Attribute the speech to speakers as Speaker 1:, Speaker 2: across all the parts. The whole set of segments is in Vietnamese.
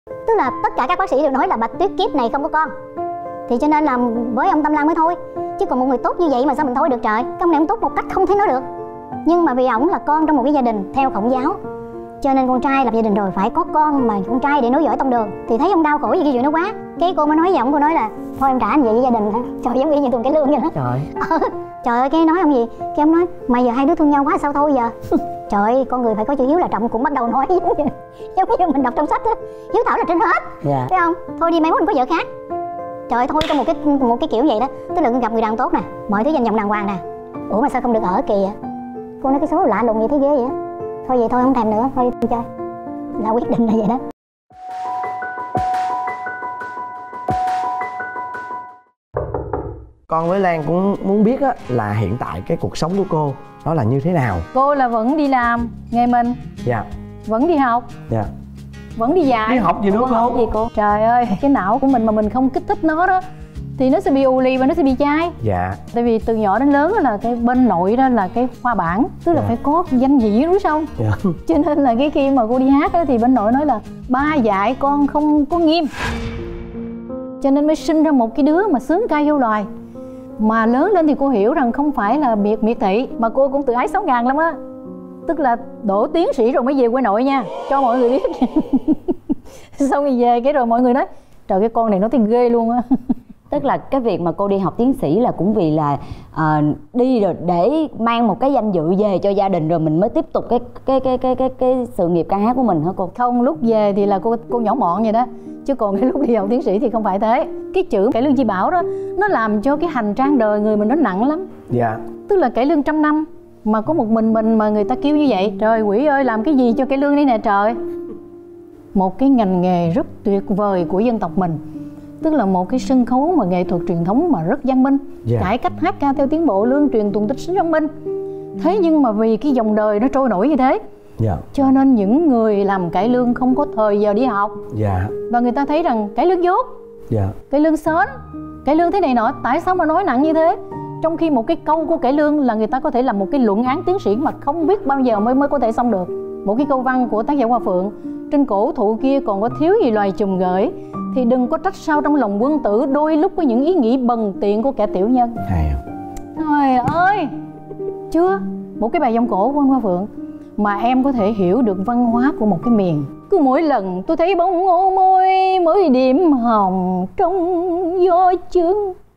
Speaker 1: Tức là tất cả các bác sĩ đều nói là Bạch Tuyết kiếp này không có con. Thì cho nên là với ông Tâm Lan mới thôi. Chứ còn một người tốt như vậy mà sao mình thôi được trời. Cái ông này ông tốt một cách không thể nói được. Nhưng mà vì ổng là con trong một cái gia đình theo Khổng giáo, cho nên con trai lập gia đình rồi phải có con mà con trai để nối dõi tông đường. Thì thấy ông đau khổ gì cái chuyện đó quá. Cái cô mới nói với ổng, cô nói là thôi em trả anh vậy với gia đình hả. Trời, giống như Tuần Cải Lương vậy đó.
Speaker 2: Trời.
Speaker 1: Trời ơi, cái nói ông gì. Cái ông nói mày giờ hai đứa thương nhau quá sao thôi giờ. Trời ơi, con người phải có chữ hiếu là trọng, cũng bắt đầu nói giống như mình đọc trong sách á. Hiếu thảo là trên hết.
Speaker 2: Dạ.
Speaker 1: Thấy không? Thôi đi mai mốt mình có vợ khác. Trời ơi, thôi trong một cái kiểu vậy đó. Tức là gặp người đàn tốt nè, mọi thứ danh vọng đàng hoàng nè. Ủa mà sao không được ở kỳ vậy? Cô nói cái số lạ lùng vậy thấy ghê vậy. Thôi vậy thôi không thèm nữa, thôi đi chơi. Là quyết định là vậy đó.
Speaker 3: Con với Lan cũng muốn biết á là hiện tại cái cuộc sống của cô nó là như thế nào.
Speaker 4: Cô là vẫn đi làm nghề mình.
Speaker 3: Dạ.
Speaker 4: Vẫn đi học.
Speaker 3: Dạ.
Speaker 4: Vẫn đi dạy.
Speaker 3: Đi học gì nữa cô?
Speaker 4: Học gì cô? Trời ơi, cái não của mình mà mình không kích thích nó đó thì nó sẽ bị ù lì và nó sẽ bị chai.
Speaker 3: Dạ.
Speaker 4: Tại vì từ nhỏ đến lớn là cái bên nội đó là cái khoa bảng, tức là phải có danh vị đúng không?
Speaker 3: Dạ.
Speaker 4: Cho nên là cái khi mà cô đi hát đó, thì bên nội nói là ba dạy con không có nghiêm, cho nên mới sinh ra một cái đứa mà sướng ca vô loài. Mà lớn lên thì cô hiểu rằng không phải là miệt thị, mà cô cũng tự ái 6.000 lắm á. Tức là đỗ tiến sĩ rồi mới về quê nội nha, cho mọi người biết. Xong rồi về cái rồi mọi người nói trời, cái con này nó thấy ghê luôn á.
Speaker 2: Tức là cái việc mà cô đi học tiến sĩ là cũng vì là đi rồi để mang một cái danh dự về cho gia đình rồi mình mới tiếp tục cái sự nghiệp ca hát của mình hả cô?
Speaker 4: Không, lúc về thì là cô nhỏ mọn vậy đó, chứ còn cái lúc đi học tiến sĩ thì không phải thế. Cái chữ cải lương chi bảo đó nó làm cho cái hành trang đời người mình nó nặng lắm.
Speaker 3: Dạ.
Speaker 4: Tức là cải lương 100 năm mà có một mình mà người ta kêu như vậy, trời quỷ ơi làm cái gì cho cải lương đây nè trời. Một cái ngành nghề rất tuyệt vời của dân tộc mình, tức là một cái sân khấu mà nghệ thuật truyền thống mà rất văn minh, cải cách hát ca theo tiến bộ, lương truyền tuồng tích sống văn minh. Thế nhưng mà vì cái dòng đời nó trôi nổi như thế, cho nên những người làm cải lương không có thời giờ đi học. Và người ta thấy rằng cải lương dốt, cải lương sến, cải lương thế này nọ, tại sao mà nói nặng như thế? Trong khi một cái câu của cải lương là người ta có thể làm một cái luận án tiến sĩ mà không biết bao giờ mới có thể xong được. Một cái câu văn của tác giả Hoa Phượng: trên cổ thụ kia còn có thiếu gì loài chùm gởi, thì đừng có trách sao trong lòng quân tử đôi lúc có những ý nghĩ bần tiện của kẻ tiểu nhân.
Speaker 3: Hay.
Speaker 4: Trời ơi, chưa một cái bài vọng cổ của anh Hoa Phượng mà em có thể hiểu được văn hóa của một cái miền. Cứ mỗi lần tôi thấy bông ngô môi mới điểm hồng trong gió chương,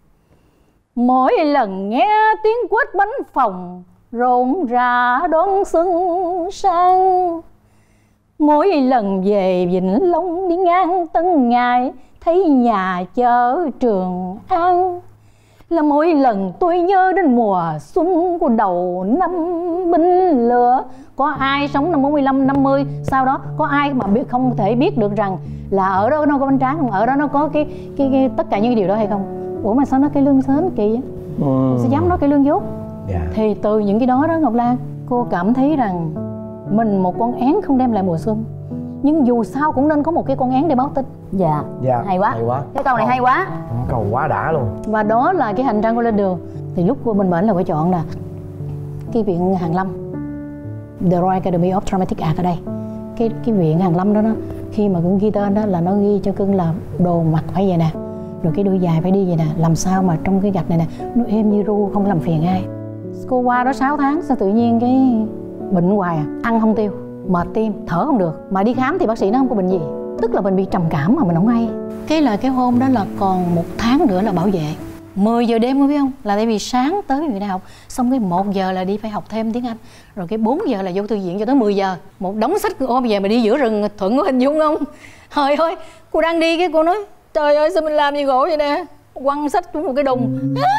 Speaker 4: mỗi lần nghe tiếng quét bánh phòng rộn rã đón xuân sang, mỗi lần về Vĩnh Long đi ngang Tân Ngài thấy nhà chợ Trường An, là mỗi lần tôi nhớ đến mùa xuân của đầu năm binh lửa. Có ai sống năm 45, 50 sau đó có ai mà biết không thể biết được rằng là ở đó nó có bánh tráng không, ở đó nó có cái tất cả những cái điều đó hay không? Ủa mà sao nó cái lương sến kỳ á? Sao dám nói cái lương dốt? Thì từ những cái đó đó Ngọc Lan, cô cảm thấy rằng mình một con én không đem lại mùa xuân, nhưng dù sao cũng nên có một cái con én để báo tin.
Speaker 2: Dạ. Hay quá. Cái câu này hay quá.
Speaker 3: Câu quá đã luôn.
Speaker 4: Và đó là cái hành trang cô lên đường. Thì lúc cô mình bệnh là phải chọn là cái viện Hàn Lâm, The Royal Academy of Dramatic Art ở đây. Cái viện Hàn Lâm đó, khi mà cũng ghi tên đó là nó ghi cho cưng là đồ mặc phải vậy nè, rồi cái đôi giày phải đi vậy nè, làm sao mà trong cái gạch này nè nó êm như ru, không làm phiền ai. Cô qua đó 6 tháng sao tự nhiên cái bệnh hoài à, ăn không tiêu, mệt tim, thở không được, mà đi khám thì bác sĩ nó không có bệnh gì, tức là mình bị trầm cảm mà mình không hay. Cái là cái hôm đó là còn 1 tháng nữa là bảo vệ, 10 giờ đêm có biết không, là tại vì sáng tới người ta học xong cái 1 giờ là đi phải học thêm tiếng Anh, rồi cái 4 giờ là vô thư viện cho tới 10 giờ, một đống sách ôm về mà đi giữa rừng Thuận có hình dung không? Trời ơi, cô đang đi cái cô nói trời ơi sao mình làm gì gỗ vậy nè, quăng sách xuống một cái đùng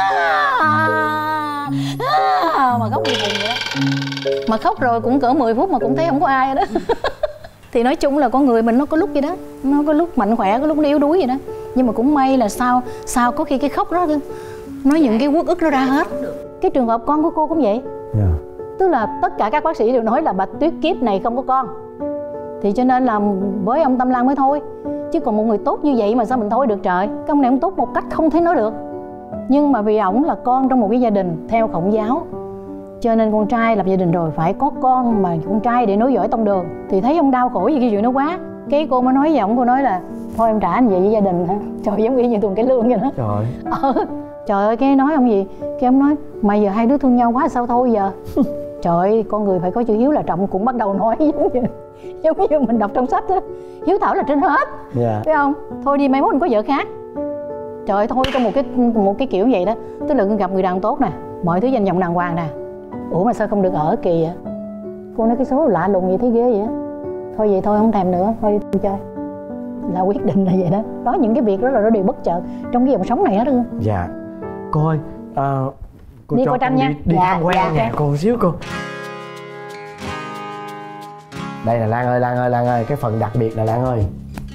Speaker 4: mà khóc như buồn vậy đó. Mà khóc rồi cũng cỡ 10 phút mà cũng thấy không có ai đó. Thì nói chung là con người mình nó có lúc vậy đó, nó có lúc mạnh khỏe, có lúc nó yếu đuối vậy đó. Nhưng mà cũng may là sao có khi cái khóc đó nói những cái uất ức nó ra hết. Cái trường hợp con của cô cũng vậy. Tức là tất cả các bác sĩ đều nói là Bạch Tuyết kiếp này không có con. Thì cho nên là với ông Tâm Lan mới thôi. Chứ còn một người tốt như vậy mà sao mình thôi được trời. Cái ông này ông tốt một cách không thể nói được. Nhưng mà vì ổng là con trong một cái gia đình theo Khổng giáo, cho nên con trai lập gia đình rồi phải có con mà con trai để nối dõi tông đường. Thì thấy ông đau khổ gì cái chuyện đó quá. Cái cô mới nói với ổng, cô nói là thôi em trả anh vậy với gia đình hả? Trời, giống y như tuần cái lương vậy đó.
Speaker 3: Trời.
Speaker 4: Trời ơi, cái nói ông gì, cái ông nói mày giờ hai đứa thương nhau quá sao thôi giờ. Trời ơi, con người phải có chữ hiếu là trọng, cũng bắt đầu nói giống như mình đọc trong sách á, hiếu thảo là trên hết.
Speaker 3: Dạ.
Speaker 4: Thấy không? Thôi đi, mai mốt mình có vợ khác. Trời ơi, thôi trong một cái kiểu vậy đó. Tức là gặp người đàn ông tốt nè, mọi thứ danh vọng đàng hoàng nè. Ủa mà sao không được ở kỳ vậy? Cô nói cái số lạ lùng vậy thấy ghê vậy á. Thôi vậy thôi không thèm nữa, thôi đi chơi. Là quyết định là vậy đó. Đó, những cái việc đó là nó đều bất chợt trong cái dòng sống này hết luôn.
Speaker 3: Dạ. Cô ơi, cô
Speaker 4: đi
Speaker 3: cho
Speaker 4: coi tranh
Speaker 3: con
Speaker 4: nha.
Speaker 3: đi
Speaker 4: Dạ,
Speaker 3: tham quan
Speaker 4: dạ,
Speaker 3: nhà cô xíu cô. Đây là Lan ơi, cái phần đặc biệt là Lan ơi.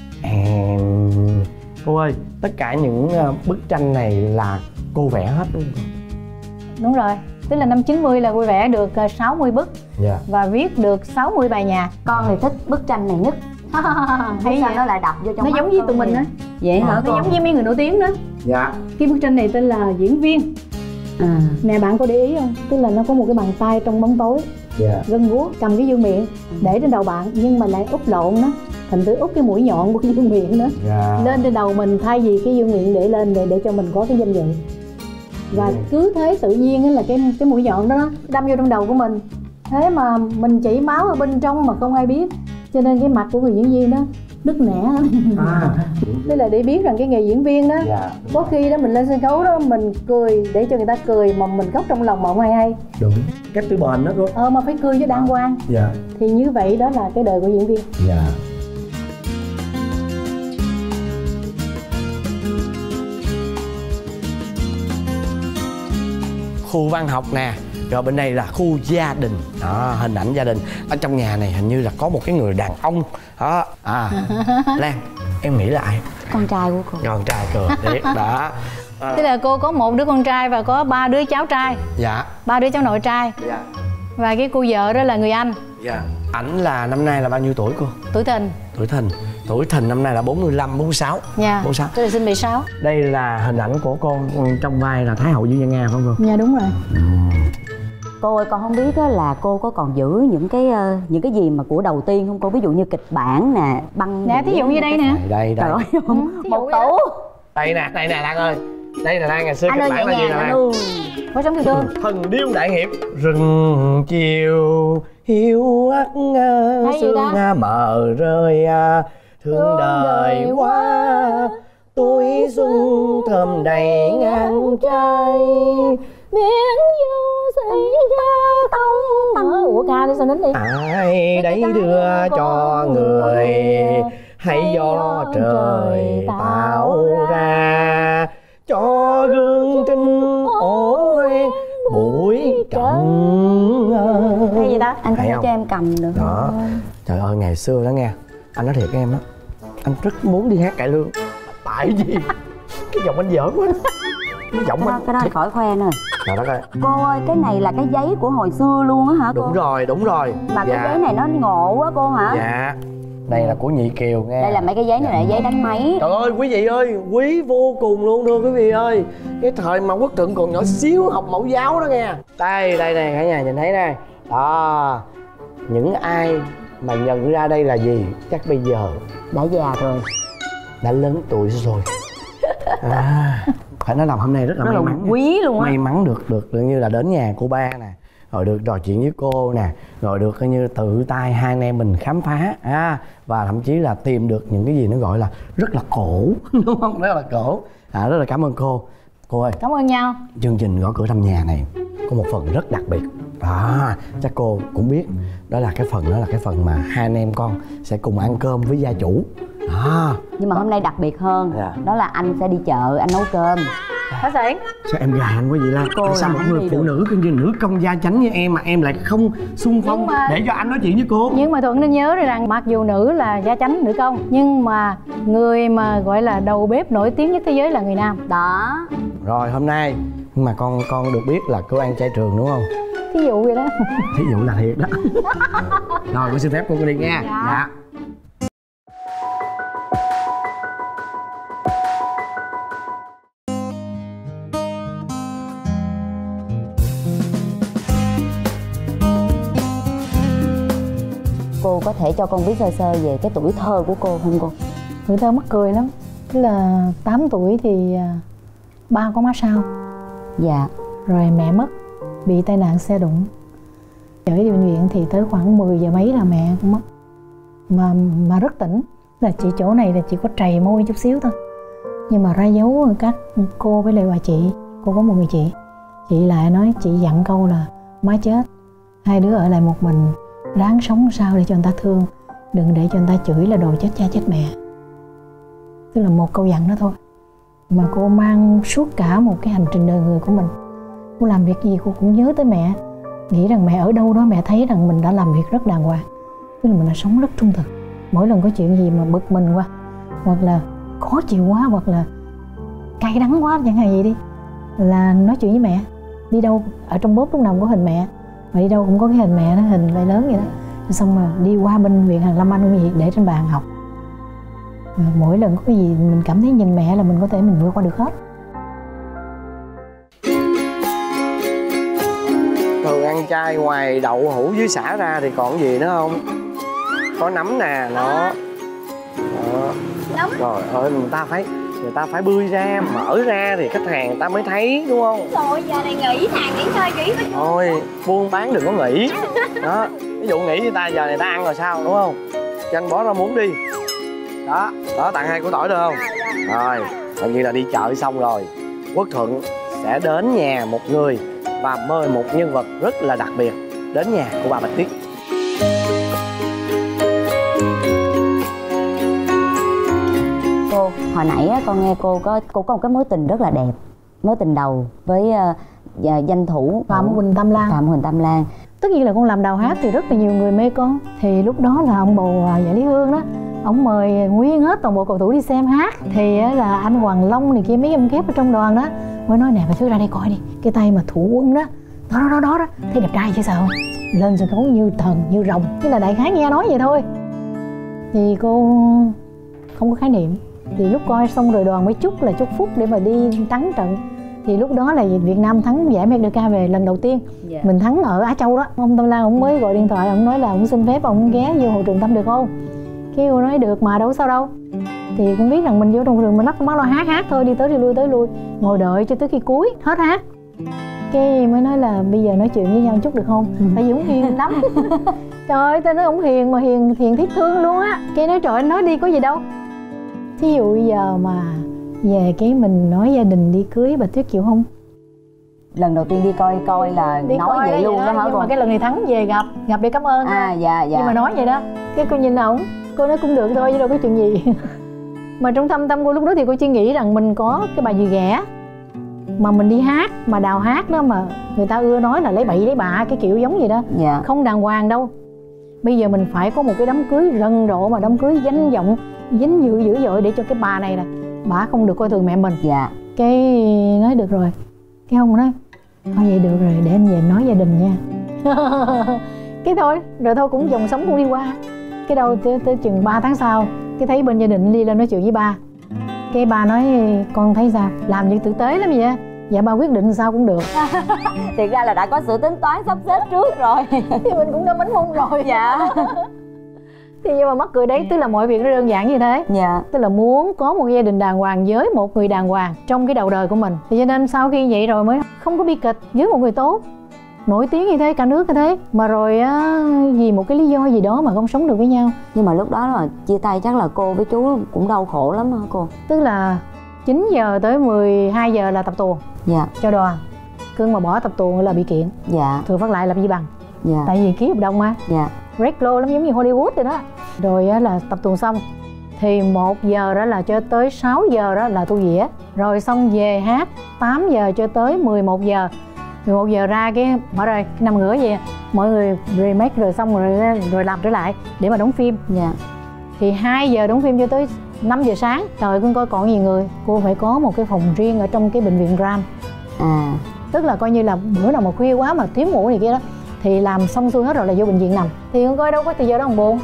Speaker 3: Cô ơi, tất cả những bức tranh này là cô vẽ hết luôn không?
Speaker 4: Đúng rồi, tức là năm 90 là cô vẽ được 60 bức.
Speaker 3: Dạ.
Speaker 4: Và viết được 60 bài nhạc.
Speaker 2: Con thì thích bức tranh này nhất.
Speaker 4: Thấy
Speaker 2: sao
Speaker 4: vậy?
Speaker 2: nó lại đập vô trong
Speaker 4: Nó
Speaker 2: mắt
Speaker 4: giống với
Speaker 2: con
Speaker 4: tụi mình
Speaker 2: vậy?
Speaker 4: á.
Speaker 2: Vậy hả
Speaker 4: Nó
Speaker 2: con?
Speaker 4: giống với mấy người nổi tiếng đó.
Speaker 3: Dạ.
Speaker 4: Cái bức tranh này tên là Diễn Viên. Nè, bạn có để ý không? Tức là nó có một cái bàn tay trong bóng tối,
Speaker 3: Dạ.
Speaker 4: gân guốc, cầm cái dương miệng để trên đầu bạn, nhưng mà lại úp lộn đó, thành thử úp cái mũi nhọn của cái dương miệng đó lên trên đầu mình, thay vì cái dương miệng để lên để cho mình có cái danh dự. Và cứ thế tự nhiên là cái mũi nhọn đó đâm vô trong đầu của mình. Thế mà mình chảy máu ở bên trong mà không ai biết, cho nên cái mặt của người diễn viên đó nứt nẻ. Đây là để biết rằng cái nghề diễn viên đó,
Speaker 3: Dạ.
Speaker 4: có khi đó mình lên sân khấu đó mình cười để cho người ta cười, mà mình khóc trong lòng mà không ai hay.
Speaker 3: Đúng. Cách tư bền đó cô.
Speaker 4: Mà phải cười cho đàng hoàng.
Speaker 3: Dạ.
Speaker 4: Thì như vậy đó là cái đời của diễn viên.
Speaker 3: Dạ. Khu văn học nè, rồi bên đây là khu gia đình đó, hình ảnh gia đình. Ở trong nhà này hình như là có một cái người đàn ông đó. Lan, em nghĩ là ai?
Speaker 2: Con trai của cô.
Speaker 3: Con trai cười thiệt đó.
Speaker 4: Tức là cô có một đứa con trai và có 3 đứa cháu trai.
Speaker 3: Dạ.
Speaker 4: 3 đứa cháu nội trai.
Speaker 3: Dạ.
Speaker 4: Và cái cô vợ đó là người Anh.
Speaker 3: Dạ. Ảnh là năm nay là bao nhiêu tuổi cô?
Speaker 4: Tuổi Thìn.
Speaker 3: Tuổi Thìn năm nay là 45, 46.
Speaker 4: Dạ.
Speaker 3: 46.
Speaker 4: Tôi là sinh 76.
Speaker 3: Đây là hình ảnh của con trong vai là Thái hậu Dương Văn Nga phải không cô?
Speaker 4: Dạ đúng rồi.
Speaker 2: Cô ơi, con không biết là cô có còn giữ những cái gì mà của đầu tiên không cô? Ví dụ như kịch bản nè, băng.
Speaker 4: Dạ, thí dụ như đây nè.
Speaker 3: Đây.
Speaker 2: Trời ơi, một tủ.
Speaker 3: Đây nè Lan ơi. Đây là Lan ngày xưa
Speaker 2: Anh
Speaker 3: kịch
Speaker 2: ơi,
Speaker 3: bản là gì nè Lan?
Speaker 4: Có sống thiệt thương.
Speaker 3: Thần điêu đại hiệp. Rừng chiều hiu hắt sương mờ rơi, thương đời quá tuổi xuân thơm đầy ngang trai,
Speaker 4: Biển du xảy ra tông. Ủa ca đi sao đến đi.
Speaker 3: ai đấy đưa cho người hay do trời tạo ra, cho gương trinh ổ hoen buổi trọng.
Speaker 2: Cái gì đó? Anh có
Speaker 3: Thấy
Speaker 2: thể
Speaker 3: không?
Speaker 2: cho em cầm được
Speaker 3: Đó.
Speaker 2: không?
Speaker 3: Trời ơi, ngày xưa đó nghe, anh nói thiệt với em á, anh rất muốn đi hát cải lương. Tại vì cái giọng anh dở quá. Cái giọng anh
Speaker 2: Cái đó anh khỏi khoe nữa.
Speaker 3: Trời đất ơi.
Speaker 2: Cô ơi, cái này là cái giấy của hồi xưa luôn á hả cô?
Speaker 3: Đúng rồi.
Speaker 2: Mà cái giấy này nó ngộ quá cô hả?
Speaker 3: Dạ. Đây là của Nhị Kiều nghe.
Speaker 2: Đây là mấy cái giấy này là giấy đánh máy.
Speaker 3: Trời ơi quý vị ơi, quý vô cùng luôn thưa quý vị ơi. Cái thời mà Quốc Thượng còn nhỏ xíu học mẫu giáo đó nghe. Đây nè, cả nhà nhìn thấy nè. Đó. Những ai mà nhận ra đây là gì chắc bây giờ
Speaker 2: Đã già rồi.
Speaker 3: đã lớn tuổi rồi. Phải nói là hôm nay rất là may mắn,
Speaker 2: quý luôn á.
Speaker 3: may mắn được như là đến nhà cô ba nè, rồi được trò chuyện với cô nè, rồi được coi như tự tay hai anh em mình khám phá và thậm chí là tìm được những cái gì nó gọi là rất là cổ. Đúng không? Rất là cổ. Rất là cảm ơn cô ơi.
Speaker 4: Cảm ơn nhau.
Speaker 3: Chương trình Gõ Cửa Thăm Nhà này có một phần rất đặc biệt đó, chắc cô cũng biết, đó là cái phần mà hai anh em con sẽ cùng ăn cơm với gia chủ đó.
Speaker 2: Nhưng mà hôm nay đặc biệt hơn, đó là anh sẽ đi chợ, anh nấu cơm.
Speaker 4: Hả Sển?
Speaker 3: Sao em gài anh quá vậy Lan?
Speaker 2: Cô
Speaker 3: sao một
Speaker 2: làm
Speaker 3: người
Speaker 2: gì
Speaker 3: phụ
Speaker 2: được?
Speaker 3: nữ coi như nữ công gia chánh như em mà em lại không xung phong để cho anh nói chuyện với cô?
Speaker 4: Nhưng mà Thuận nên nhớ rằng mặc dù nữ là gia chánh, nữ công, nhưng mà người mà gọi là đầu bếp nổi tiếng nhất thế giới là người nam.
Speaker 2: Đó.
Speaker 3: Rồi hôm nay nhưng mà con được biết là cô ăn chay trường đúng không?
Speaker 4: Thí dụ vậy đó.
Speaker 3: Thí dụ là thiệt đó. Rồi con xin phép cô đi nha. Dạ.
Speaker 2: Cô cô có thể cho con biết sơ sơ về cái tuổi thơ của cô không cô?
Speaker 4: Tuổi thơ mắc cười lắm. Tức là 8 tuổi thì ba có má sao.
Speaker 2: Dạ.
Speaker 4: Rồi mẹ mất, bị tai nạn xe đụng. Chở đi bệnh viện thì tới khoảng 10 giờ mấy là mẹ cũng mất. Mà rất tỉnh. Là chị chỗ này là chỉ có trầy môi chút xíu thôi. Nhưng mà ra dấu các cô với lại bà chị. Cô có một người chị lại nói, chị dặn câu là má chết, hai đứa ở lại một mình, ráng sống sao để cho người ta thương, đừng để cho người ta chửi là đồ chết cha chết mẹ. Tức là một câu dặn đó thôi mà cô mang suốt cả một cái hành trình đời người của mình. Cô làm việc gì cô cũng nhớ tới mẹ, nghĩ rằng mẹ ở đâu đó mẹ thấy rằng mình đã làm việc rất đàng hoàng, tức là mình đã sống rất trung thực. Mỗi lần có chuyện gì mà bực mình quá, hoặc là khó chịu quá, hoặc là cay đắng quá chẳng hạn gì đi, là nói chuyện với mẹ. Đi đâu ở trong bóp lúc nào cũng có hình mẹ, mà đi đâu cũng có cái hình mẹ đó, hình vai lớn vậy đó. Xong rồi đi qua bên viện Hàn Lâm Anh cũng vậy, để trên bàn học. Mỗi lần có cái gì mình cảm thấy nhìn mẹ là mình có thể mình vượt qua được hết.
Speaker 3: Thường ăn chay ngoài đậu hũ với sả ra thì còn gì nữa không? Có nấm nè, nó rồi người ta phải bươi ra, mở ra thì khách hàng người ta mới thấy, đúng không?
Speaker 1: Rồi giờ này nghỉ hàng nghỉ ngơi nghỉ mới
Speaker 3: thôi buôn bán đừng có nghỉ đó. Ví dụ nghỉ người ta giờ người ta ăn rồi sao, đúng không? Cho anh bó rau muống đi đó, tặng 2 củ tỏi được không? Rồi coi như là đi chợ xong rồi, Quốc Thuận sẽ đến nhà một người và mời một nhân vật rất là đặc biệt đến nhà của bà Bạch Tuyết.
Speaker 2: Cô, hồi nãy á, con nghe cô có một cái mối tình rất là đẹp, mối tình đầu với danh thủ
Speaker 4: Phạm Huỳnh Tam Lan. Tất nhiên là con làm đào hát thì rất là nhiều người mê con. Thì lúc đó là ông bầu Dạ Lý Hương đó, ông mời nguyên hết toàn bộ cầu thủ đi xem hát. Thì là anh Hoàng Long này kia, mấy em kép ở trong đoàn đó mới nói nè, bà Thúy ra đây coi đi, cái tay mà thủ quân đó đó thấy đẹp trai chứ sao, lên sân khấu như thần như rồng. Thế là đại khái nghe nói vậy thôi, thì cô không có khái niệm. Thì lúc coi xong rồi đoàn mới chúc là chúc phúc để mà đi thắng trận. Thì lúc đó là Việt Nam thắng giải Merdeka về lần đầu tiên. Mình thắng ở Á Châu đó. Ông Tam Lan ông mới gọi điện thoại, ông nói là ông xin phép ông ghé vô Hồ Trường Tâm được không? Cái cô nói được mà, đâu sao đâu. Thì cũng biết rằng mình vô trong trường mình bắt lo hát thôi, đi tới lui ngồi đợi cho tới khi cuối hết hát. Cái mới nói là bây giờ nói chuyện với nhau chút được không? Tại vì ông hiền lắm. Trời ơi, tôi nói ông hiền mà hiền thiết thương luôn á. Cái nói trời, anh nói đi có gì đâu. Thí dụ giờ mà về cái mình nói gia đình đi cưới, bà Tuyết chịu không?
Speaker 2: Lần đầu tiên đi coi là đi nói vậy luôn đó hả
Speaker 4: nhưng
Speaker 2: con?
Speaker 4: mà cái lần này thắng về gặp để cảm ơn.
Speaker 2: Dạ.
Speaker 4: Nhưng mà nói vậy đó, cái cô nhìn ổng, cô nói cũng được thôi chứ đâu có chuyện gì. Mà trong thâm tâm cô lúc đó thì cô chỉ nghĩ rằng mình có cái bài gì ghẻ mà mình đi hát, mà đào hát đó mà người ta ưa nói là lấy bậy lấy bạ cái kiểu giống gì đó. Không đàng hoàng đâu. Bây giờ mình phải có một cái đám cưới rần rộ, mà đám cưới danh vọng dính dữ dội để cho cái bà này nè, bà không được coi thường mẹ mình. Cái nói được rồi, cái ông nói thôi vậy được rồi, để anh về nói gia đình nha. Cái thôi rồi thôi, cũng dòng sống cũng đi qua. Cái đâu tới chừng 3 tháng sau, cái thấy bên gia đình đi lên nói chuyện với ba. Cái ba nói con thấy sao, làm như tử tế lắm vậy. Dạ ba quyết định sao cũng được.
Speaker 2: Thiệt ra là đã có sự tính toán sắp xếp trước rồi.
Speaker 4: Thì mình cũng đã bánh mông rồi. Thì nhưng mà mắc cười đấy, tức là mọi việc nó đơn giản như thế. Tức là muốn có một gia đình đàng hoàng với một người đàng hoàng trong cái đầu đời của mình. Thì cho nên sau khi vậy rồi mới không có bi kịch với một người tốt, nổi tiếng như thế, cả nước như thế, mà rồi á, vì một cái lý do gì đó mà không sống được với nhau.
Speaker 2: Nhưng mà lúc đó là chia tay chắc là cô với chú cũng đau khổ lắm hả cô?
Speaker 4: Tức là 9 giờ tới 12 giờ là tập tuồng cho đoàn. Cưng mà bỏ tập tuồng là bị kiện. Thường Phát Lại làm gì bằng. Tại vì ký hợp đồng mà. Red Law lắm, giống như Hollywood vậy đó. Rồi là tập tuồng xong thì 1 giờ đó là cho tới 6 giờ đó là tu dĩa. Rồi xong về hát 8 giờ cho tới 11 giờ. 11 giờ ra cái mở rồi, cái 5 rưỡi vậy mọi người remake rồi xong rồi làm trở lại để mà đóng phim. Thì 2 giờ đóng phim cho tới 5 giờ sáng. Trời, con coi còn gì người. Cô phải có một cái phòng riêng ở trong cái bệnh viện Grand. Tức là coi như là bữa nào mà khuya quá mà thiếu ngủ này kia đó thì làm xong xuôi hết rồi là vô bệnh viện nằm. Thì con coi đâu có thời giờ đó còn buồn.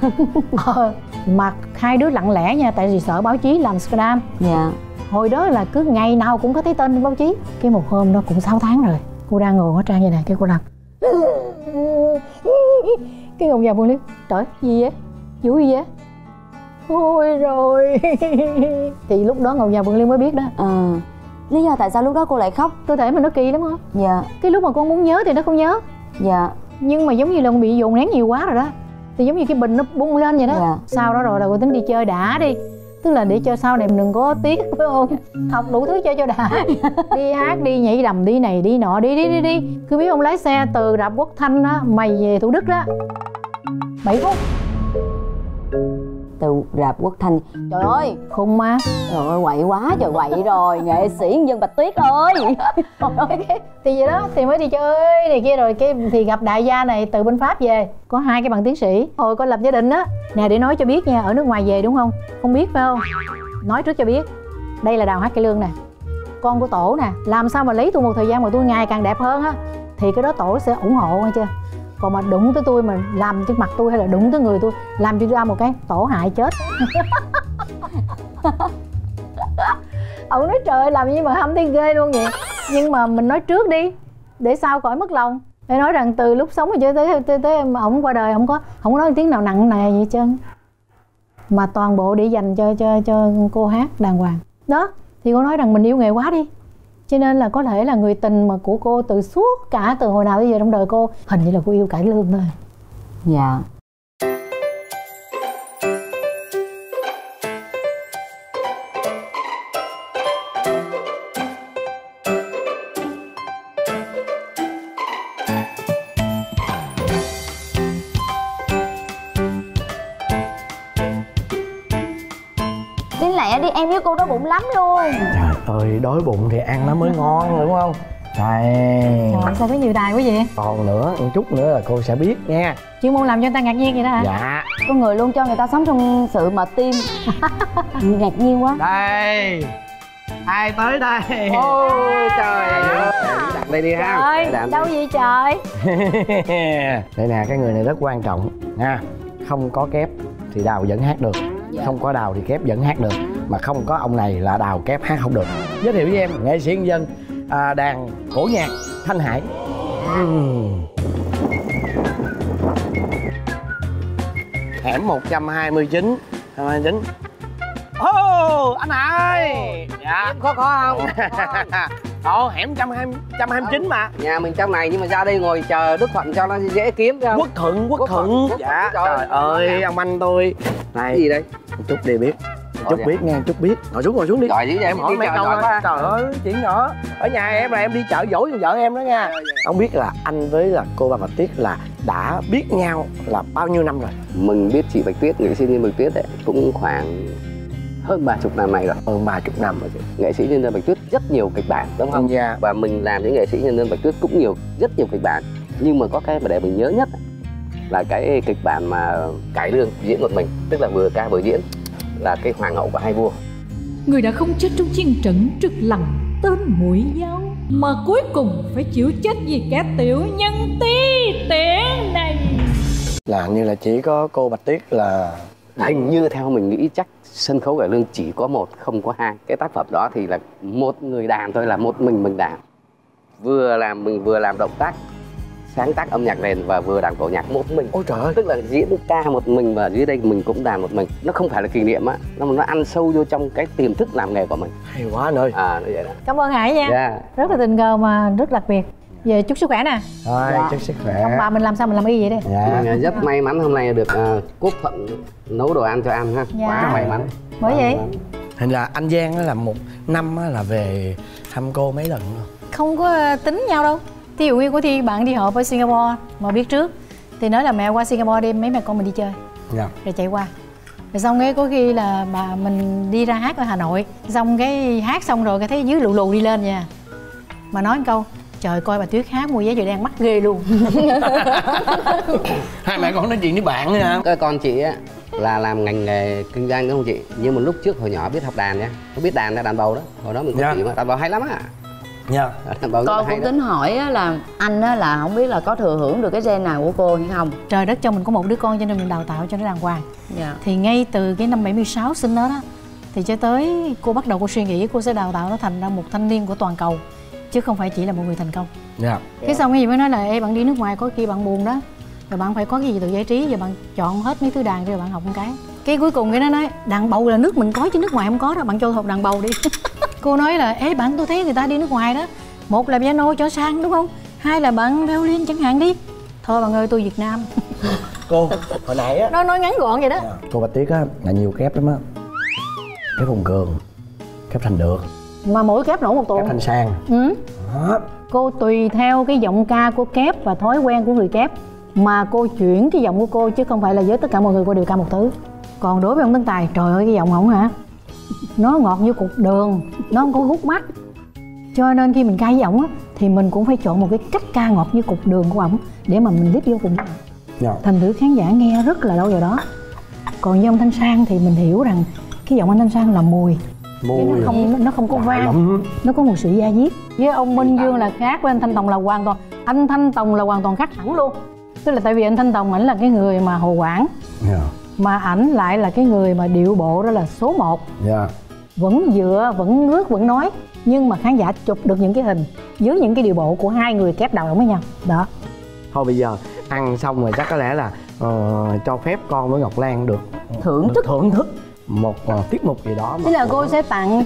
Speaker 4: Mà hai đứa lặng lẽ nha, tại vì sợ báo chí làm scandal. Hồi đó là cứ ngày nào cũng có thấy tên trên báo chí. Cái một hôm đó cũng 6 tháng rồi, cô đang ngồi ở trang như này, cái cô đang Cái Ngọc Già Phương Liên, trời gì vậy, vụ gì vậy, thôi rồi. Thì lúc đó Ngọc Già Phương Liên mới biết đó.
Speaker 2: Lý do tại sao lúc đó cô lại khóc?
Speaker 4: Cơ thể mình nó kỳ lắm không?
Speaker 2: Dạ.
Speaker 4: Cái lúc mà con muốn nhớ thì nó không nhớ.
Speaker 2: Dạ.
Speaker 4: Nhưng mà giống như là con bị dồn nén nhiều quá rồi đó, thì giống như cái bình nó bung lên vậy đó.
Speaker 2: Dạ.
Speaker 4: Sau đó rồi là cô tính đi chơi đã đi, tức là để cho sau này mình đừng có tiếc, phải không? Học đủ thứ chơi cho đã. Đi hát, đi nhảy đầm, đi này đi nọ, đi. Cứ biết ông lái xe từ rạp Quốc Thanh á mày về Thủ Đức đó 7 phút.
Speaker 2: Từ rạp Quốc Thanh, trời ơi
Speaker 4: Khùng mà.
Speaker 2: trời ơi quậy quá trời quậy rồi, nghệ sĩ nhân dân Bạch Tuyết ơi.
Speaker 4: Thì vậy đó, thì mới đi chơi này kia rồi cái thì gặp đại gia này từ bên Pháp về, có 2 cái bằng tiến sĩ. Hồi con lập gia đình á nè, để nói cho biết nha, ở nước ngoài về đúng không, không biết phải không, nói trước cho biết. Đây là Đào Hát Cải Lương nè, con của Tổ nè, làm sao mà lấy tôi một thời gian mà tôi ngày càng đẹp hơn á, thì cái đó Tổ sẽ ủng hộ nghe chưa. Còn mà đụng tới tôi mà làm trên mặt tôi hay là đụng tới người tôi làm cho ra một cái, Tổ hại chết. Ông nói trời ơi, làm gì mà hâm thấy ghê luôn vậy. Nhưng mà mình nói trước đi để sau khỏi mất lòng. Để nói rằng từ lúc sống cho tới ổng qua đời, không có nói tiếng nào nặng nề gì hết trơn, mà toàn bộ để dành cho cô hát đàng hoàng đó. Thì cô nói rằng mình yêu nghề quá đi, cho nên là có thể là người tình mà của cô từ suốt cả từ hồi nào tới giờ trong đời cô, hình như là cô yêu Cải Lương thôi.
Speaker 2: Dạ. Đi lẹ đi, em với cô đói bụng lắm luôn.
Speaker 3: Trời ơi, đói bụng thì ăn nó mới ngon đúng không? Trời
Speaker 4: Sao có nhiều tài quá vậy?
Speaker 3: còn nữa, một chút nữa là cô sẽ biết nha.
Speaker 4: Chuyên môn làm cho người ta ngạc nhiên vậy đó hả?
Speaker 3: Dạ.
Speaker 2: Con người luôn cho người ta sống trong sự mà tim. Ngạc nhiên quá.
Speaker 3: Đây, ai tới đây?
Speaker 5: Ôi trời ơi, đặt đây đi ha.
Speaker 4: Trời, đâu vậy trời?
Speaker 3: Đây nè, cái người này rất quan trọng nha. Không có kép thì Đào vẫn hát được, không có Đào thì kép vẫn hát được, mà không có ông này là Đào kép hát không được. Giới thiệu với em nghệ sĩ nhân dân đàn cổ nhạc Thanh Hải. Hẻm 129. Anh Hải. Dạ.
Speaker 5: Em khó không?
Speaker 3: Hẻm 129 mà.
Speaker 5: Nhà mình trong này nhưng mà ra đây ngồi chờ Đức Thuận cho nó dễ kiếm phải không?
Speaker 3: Quốc Thuận. Dạ. Trời ơi, ông anh tôi. Này.
Speaker 5: Cái gì đây?
Speaker 3: Một chút đi biết. Chút biết nghe, chút biết. Ngồi xuống đi.
Speaker 5: Giỏi dữ vậy,
Speaker 3: em hỏi mấy câu thôi. Trời ơi, chuyện nhỏ. Ở nhà em là em đi chợ dỗ với vợ em đó nha. Không biết là anh với là cô Ba Bạch Tuyết là đã biết nhau là bao nhiêu năm rồi?
Speaker 5: Mình biết chị Bạch Tuyết, nghệ sĩ nhân Bạch Tuyết đấy, cũng khoảng hơn 30 năm nay rồi.
Speaker 3: Hơn 30 năm rồi.
Speaker 5: Nghệ sĩ nhân dân Bạch Tuyết rất nhiều kịch bản đúng không?
Speaker 3: Dạ.
Speaker 5: Và mình làm với nghệ sĩ nhân dân Bạch Tuyết cũng rất nhiều kịch bản. Nhưng mà có cái mà để mình nhớ nhất là cái kịch bản mà Cải Lương diễn một mình, tức là vừa ca vừa diễn, là cái Hoàng hậu và hai vua.
Speaker 6: Người đã không chết trong chiến trận trực lằn tên mũi dao, mà cuối cùng phải chịu chết vì kẻ tiểu nhân tí tiện này.
Speaker 3: Là như là chỉ có cô Bạch Tuyết là
Speaker 5: Hình như theo mình nghĩ chắc sân khấu cải lương chỉ có một, không có hai. Cái tác phẩm đó thì là một người đàn thôi, là một mình đàn. Mình vừa làm động tác sáng tác âm nhạc nền và vừa đàn cổ nhạc một mình.
Speaker 3: Ôi trời ơi,
Speaker 5: tức là diễn ca một mình và dưới đây mình cũng đàn một mình. Nó không phải là kỷ niệm á, nó ăn sâu vô trong cái tiềm thức làm nghề của mình.
Speaker 3: hay quá anh ơi.
Speaker 5: Nó vậy đó.
Speaker 4: Cảm ơn Hải nha.
Speaker 5: Yeah.
Speaker 4: Rất là tình cờ mà rất đặc biệt. Về chúc sức khỏe nè.
Speaker 3: Thôi, chúc sức khỏe.
Speaker 4: Ông bà mình làm sao mình làm y vậy đấy.
Speaker 3: Dạ.
Speaker 5: Mình rất may mắn hôm nay được Quốc Thuận nấu đồ ăn cho ăn ha.
Speaker 4: Dạ.
Speaker 5: Quá may mắn.
Speaker 4: Bởi vậy
Speaker 3: Hình là anh Giang là một năm là về thăm cô mấy lần không?
Speaker 4: không có tính nhau đâu. Thí dụ như có thi bạn đi họp ở Singapore mà biết trước thì nói là mẹ qua Singapore đi, mấy mẹ con mình đi chơi.
Speaker 3: Dạ.
Speaker 4: Rồi chạy qua. Rồi xong cái có khi là bà mình đi ra hát ở Hà Nội, xong cái hát xong rồi cái thấy dưới lù lù đi lên nha. Mà nói một câu, trời coi bà Tuyết hát mua vé giờ đang mắc ghê luôn.
Speaker 3: Hai mẹ con nói chuyện với bạn nữa hả?
Speaker 5: Cái con chị á là làm ngành nghề kinh doanh đúng không chị? Nhưng mà lúc trước hồi nhỏ biết học đàn nha. Có biết đàn bầu đó. Hồi đó mình có chị mà đàn bầu hay lắm á.
Speaker 3: Dạ.
Speaker 2: Con cũng tính hỏi là anh á là không biết là có thừa hưởng được cái gen nào của cô hay không.
Speaker 4: Trời đất cho mình có một đứa con cho nên mình đào tạo cho nó đàng hoàng.
Speaker 2: Dạ.
Speaker 4: Thì ngay từ cái năm 76 sinh đó thì cho tới cô bắt đầu cô suy nghĩ cô sẽ đào tạo nó thành ra một thanh niên của toàn cầu, chứ không phải chỉ là một người thành công.
Speaker 3: Dạ.
Speaker 4: Cái xong cái gì mới nói là ê bạn đi nước ngoài có khi bạn buồn đó, rồi bạn phải có cái gì tự giải trí, rồi bạn chọn hết mấy thứ đàn rồi bạn học một cái cuối cùng cái nó nói đàn bầu là nước mình có chứ nước ngoài không có đâu, bạn cho học đàn bầu đi. Cô nói là ê bạn, tôi thấy người ta đi nước ngoài đó, một là piano cho sang đúng không, hai là bạn violin chẳng hạn đi. Thôi bạn ơi, tôi Việt Nam.
Speaker 3: Cô hồi nãy á,
Speaker 4: nó nói ngắn gọn vậy đó.
Speaker 3: cô Bạch Tuyết á là nhiều kép lắm á. Kép Hùng Cường, kép Thành Được,
Speaker 4: Mà mỗi kép nổi một tuồng.
Speaker 3: kép Thanh Sang. Đó.
Speaker 4: Cô tùy theo cái giọng ca của kép và thói quen của người kép mà cô chuyển cái giọng của cô, chứ không phải là với tất cả mọi người cô đều ca một thứ. Còn đối với ông Tấn Tài, trời ơi cái giọng ổng hả, nó ngọt như cục đường, nó không có hút mắt. Cho nên khi mình ca với ổng á thì mình cũng phải chọn một cái cách ca ngọt như cục đường của ổng để mà mình lip vô cùng. Thành thử khán giả nghe rất là lâu vào đó. Còn với ông Thanh Sang thì mình hiểu rằng cái giọng anh Thanh Sang là mùi nó không có vang, nó có một sự da diết. Với ông Minh Dương là khác, với anh Thanh Tòng là hoàn toàn, anh Thanh Tòng là hoàn toàn khác hẳn luôn. Tức là tại vì anh Thanh Tòng ảnh là cái người mà hồ quảng, mà ảnh lại là cái người mà điệu bộ đó là số 1. Vẫn dựa, vẫn rước, vẫn nói, nhưng mà khán giả chụp được những cái hình với những cái điệu bộ của hai người kép đầu với nhau đó.
Speaker 3: Thôi bây giờ ăn xong rồi chắc có lẽ là cho phép con với Ngọc Lan được thưởng thức một tiết mục gì đó.
Speaker 4: Thế là cô sẽ tặng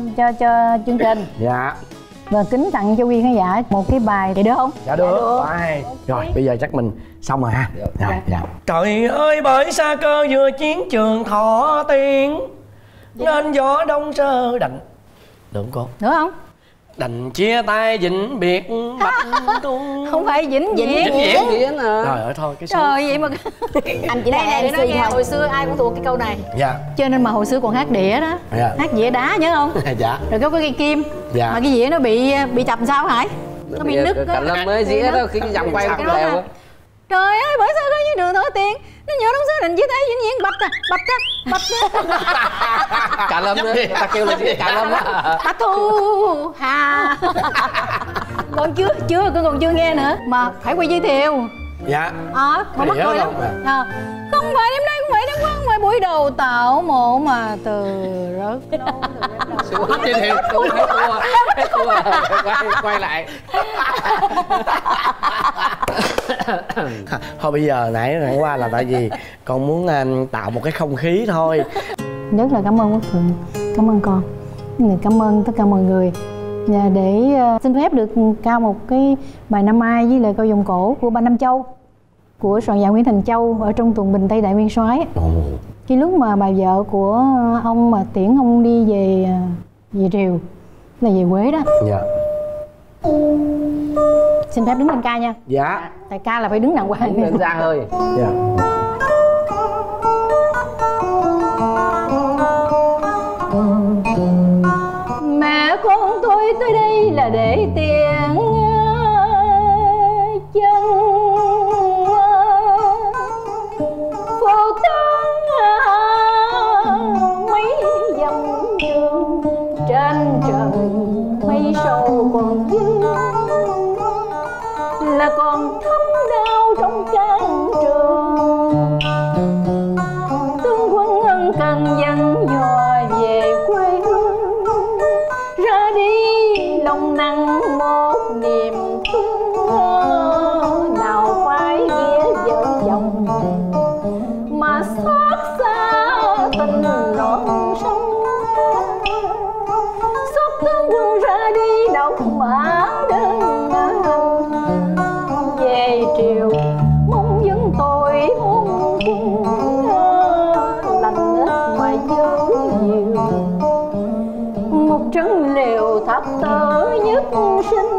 Speaker 4: cho chương trình.
Speaker 3: Dạ.
Speaker 4: Và kính tặng cho quý khán giả một cái bài, vậy được không?
Speaker 3: Dạ được. Bye. Rồi bây giờ chắc mình xong rồi ha. Dạ. Trời ơi bởi xa cơ vừa chiến trường Thọ Tiên, nên gió đông sơ đành. Được không cô?
Speaker 4: Nữa không?
Speaker 3: Đành chia tay vĩnh biệt bạch tung.
Speaker 4: Không phải vĩnh viễn
Speaker 3: à. Trời ơi thôi cái số.
Speaker 4: Trời vậy mà
Speaker 1: anh chỉ là
Speaker 4: MC thôi. Hồi xưa ai cũng thuộc cái câu này.
Speaker 3: Dạ.
Speaker 4: Cho nên mà hồi xưa còn hát đĩa đó.
Speaker 3: Dạ.
Speaker 4: Hát dĩa đá nhớ không?
Speaker 3: Dạ.
Speaker 4: Rồi có cái kim.
Speaker 3: Dạ.
Speaker 4: Mà cái dĩa nó bị chập sao Hải? Nó bị nứt.
Speaker 5: Cả Lâm mới dĩa đó khi cái dòng quay không đều á.
Speaker 4: Trời ơi bởi sao có như đường Thọ Tiên, nó nhớ đóng số định chia tay vĩnh viễn bạch.
Speaker 5: Cả Lâm nữa, ta kêu là gì Cả Lâm á.
Speaker 4: Bạch Thu Hà. Còn chưa nghe nữa mà phải quay giới thiệu.
Speaker 3: Dạ.
Speaker 4: Mà mắc cười lắm. Không phải đêm nay, không phải đêm qua, không phải buổi đầu tạo mộ mà từ rớt đâu.
Speaker 5: Giới thiệu hết thua. Quay lại.
Speaker 3: Thôi bây giờ nãy qua là tại vì con muốn tạo một cái không khí thôi.
Speaker 4: Rất là cảm ơn Quốc Phượng, cảm ơn con, cảm ơn tất cả mọi người. Và để xin phép được ca một cái bài Năm Ai với lời câu vòng cổ của Ba Năm Châu, của soạn giả Nguyễn Thành Châu ở trong tuồng Bình Tây Đại Nguyên Soái. Cái lúc mà bà vợ của ông mà tiễn ông đi về Triều, là về Quế đó.
Speaker 3: Dạ.
Speaker 4: Xin phép đứng lên ca nha.
Speaker 3: Dạ.
Speaker 4: Tại ca là phải đứng đàng hoàng.
Speaker 5: Đứng ra hơi.
Speaker 3: Dạ.
Speaker 4: Mẹ con tôi tới đây là để tiễn chân phù tang mấy dặm đường, trên trời mây sầu còn vương là còn thấm đau trong can trường. Tướng quân ân cần dặn dò về quê hương, ra đi lòng nặng một niềm thương. Nào phải nghĩa vợ chồng mà xót xa tình non sông. Xót tướng quân ra đi đóng mã đơn về Triều, mong dân tội mong quân lành ít mà dấu nhiều. Một trấn liều thập tử nhất sinh,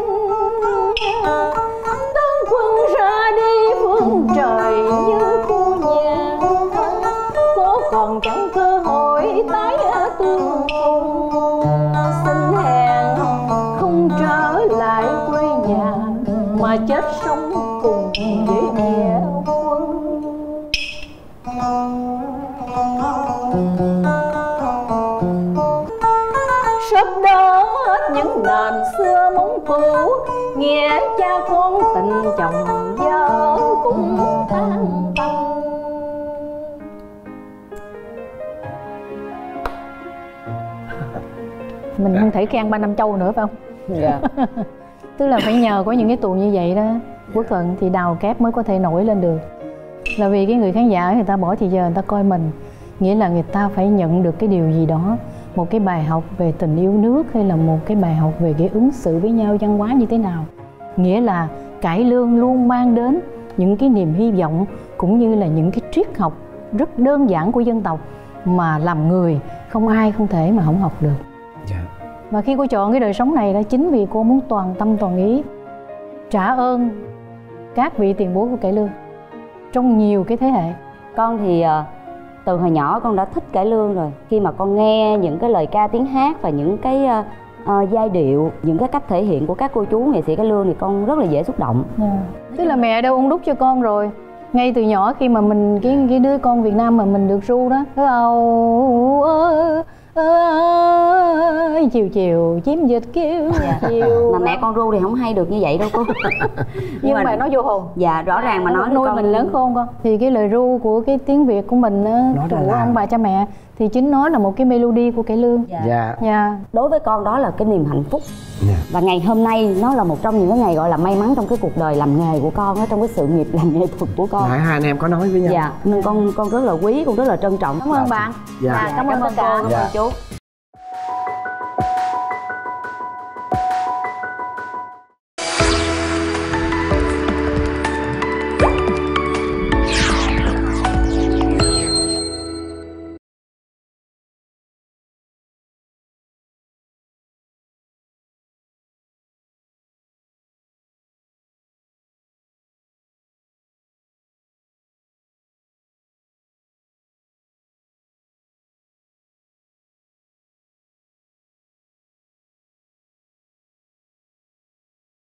Speaker 4: tướng quân ra đi phương trời như khu nhà. Có còn chẳng cơ hội tái tương phùng, xin hẹn không trở lại quê nhà mà chết sống cùng với nghĩa quân. Sắp đó hết những đàn xưa mong cũ, nghĩa cha con tình chồng vợ cũng tan tành. Mình không thể khen Ba Năm Châu nữa phải không?
Speaker 2: Dạ.
Speaker 4: Tức là phải nhờ có những cái tuồng như vậy đó Quốc Thuận thì đào kép mới có thể nổi lên được. Là vì cái người khán giả người ta bỏ thì giờ người ta coi mình, nghĩa là người ta phải nhận được cái điều gì đó, một cái bài học về tình yêu nước hay là một cái bài học về cái ứng xử với nhau văn hóa như thế nào. Nghĩa là cải lương luôn mang đến những cái niềm hy vọng cũng như là những cái triết học rất đơn giản của dân tộc mà làm người không ai không thể mà không học được. Và khi cô chọn cái đời sống này đó chính vì cô muốn toàn tâm toàn ý trả ơn các vị tiền bối của cải lương trong nhiều cái thế hệ.
Speaker 2: Con thì từ hồi nhỏ con đã thích cải lương rồi. Khi mà con nghe những cái lời ca tiếng hát và những cái giai điệu, những cái cách thể hiện của các cô chú nghệ sĩ cải lương thì con rất là dễ xúc động.
Speaker 4: Tức là mẹ đã ung đúc cho con rồi. Ngay từ nhỏ khi mà mình cái đứa con Việt Nam mà mình được ru đó, chiều chiều chim dịch kêu chiều.
Speaker 2: Mà mẹ con ru thì không hay được như vậy đâu cô.
Speaker 4: Nhưng mà nói vô hồn.
Speaker 2: Dạ rõ ràng mà nói
Speaker 4: nuôi
Speaker 2: con...
Speaker 4: mình lớn khôn con. Thì cái lời ru của cái tiếng Việt của mình của ông bà cha mẹ thì chính nó là một cái melody của cải lương.
Speaker 2: Dạ. Đối với con đó là cái niềm hạnh phúc. Và ngày hôm nay nó là một trong những cái ngày gọi là may mắn trong cái cuộc đời làm nghề của con, trong cái sự nghiệp làm nghệ thuật của con.
Speaker 3: Nãy hai anh em có nói với nhau.
Speaker 2: Dạ, nên con rất là quý, con rất là trân trọng.
Speaker 4: Cảm ơn bạn.
Speaker 2: Cảm ơn tất cả. Cảm ơn chú.